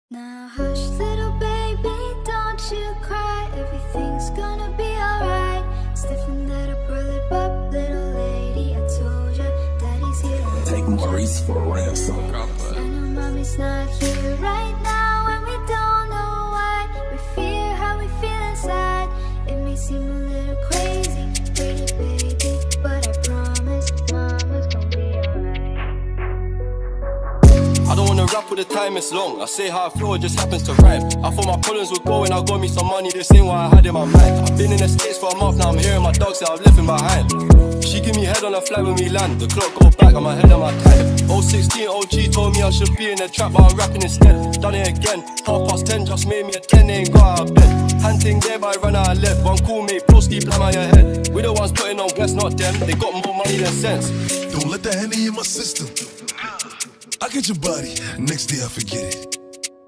Now hush, little baby, don't you cry. Everything's gonna be alright. Stiffen that upper lip up, little lady. I told ya, daddy's here. Take Maurice for ransom. I know mommy's not here right now, and we don't know why. We fear how we feel inside. It may seem a little crazy, pretty baby, but I promise mama's gonna be alright. I don't wanna rap with the time, it's long. I say how I feel, it just happens to rhyme. I thought my problems would go and I got me some money, this ain't what I had in my mind. I've been in the States for a month, now I'm hearing my dog say I've left him behind. She give me head on a flight when we land. The clock go back, I'm ahead of my time. 016 OG told me I should be in the trap, but I'm rapping instead. Done it again, 10:30 just made me a 10, ain't got out of bed. Hand thing there, but I run out of lead. One cool mate, broski, blam on your head. We the ones putting on gas, not them. They got more money than sense. Don't let that Henny in my system. I get your body, next day I forget it.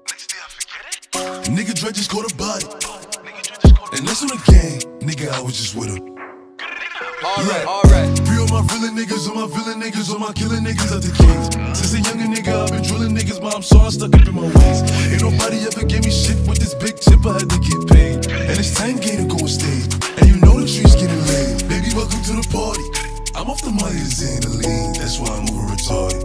Nigga Dre just caught a body, and that's on the gang. Nigga, I was just with him. Alright. Free all my villain niggas, all my villain niggas, all my killing niggas at the kings. Since a younger nigga, I've been drilling niggas, but I'm sorry I stuck up in my ways. Ain't nobody ever gave me shit with this big chip, I had to get paid. And it's 10K to go on stage, and you know the streets getting laid. Baby, welcome to the party. I'm off the money, it's in the lean, that's why I'm over retarded.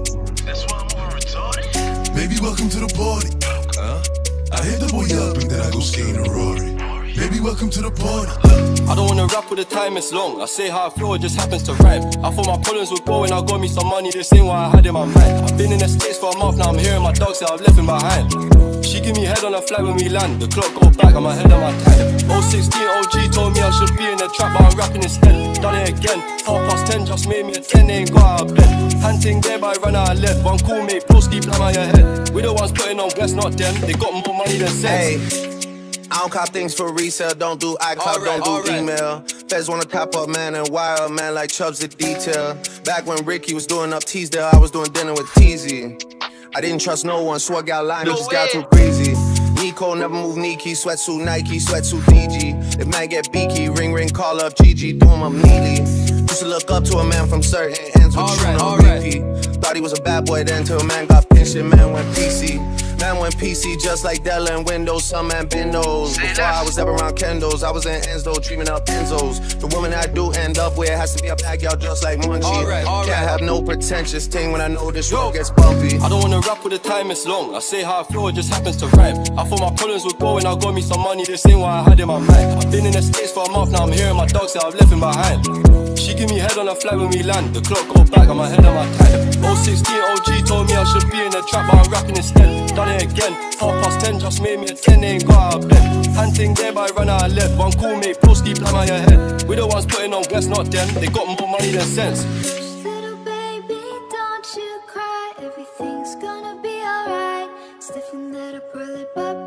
Baby, welcome to the party. I hit the boy up and then I go skating a Rory. Baby, welcome to the party. I don't wanna rap with the time, it's long. I say how I feel, it just happens to rhyme. I thought my problems would go and I got me some money, this ain't what I had in my mind. I've been in the States for a month, now I'm hearing my dog say I've left him behind. She give me head on a flight when we land. The clock go back, I'm ahead of my time. 016 OG told me I should be in the trap, but I'm rapping instead. Done it again, 10:30 just made me a 10, ain't got out of bed. Hand thing there, but I run out of lead. One cool mate, broski, blam on your head. We the ones putting on gas, not them. They got more money than sense. I don't cop things for resale, don't do iCloud, don't do email. Feds wanna top up, man, and wire up, man, like Chubbs the detail. Back when Ricky was doing up Teasdale, I was doing dinner with Teasy. I didn't trust no one, so I got line, just got too crazy. Nico never move Nike, sweatsuit Nike, sweatsuit DG. If man get beaky, ring, call up Gigi, do him up neatly. Used to look up to a man from certain ends with true no repeat. Thought he was a bad boy then till man got pinched and man went PC. Man went PC just like Dell and Windows, some man been those. Before I was ever around Kendos, I was in Enzo, dreaming up Enzos. The woman I do end up with has to be a backyard just like Munchie. Can't have no pretentious thing when I know this road gets bumpy. I don't wanna rap with the time, it's long. I say how I feel, it just happens to rhyme. I thought my problems would go and I got me some money, this ain't what I had in my mind. I've been in the States for a month, now I'm hearing my dog say I've left him behind. She give me head on a flight when we land. The clock go back, I'm ahead of my time. 016 OG told me I should be in the trap, but I'm rapping instead. Done it again, 10:30 just made me a 10, ain't got out of bed. Hand thing there, but I run out of lead. One cool mate, broski, blam on your head. We the ones putting on gas, not them. They got more money than sense. Little baby, don't you cry. Everything's gonna be alright. Stiffen that upper lip up.